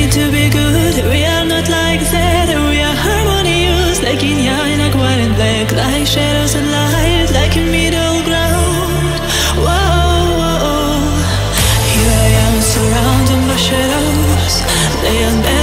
need to be good. We are not like that. We are harmonious, like yin yang, like white and black, like shadows and light, like a middle ground. Whoa, here I am surrounded by shadows. They are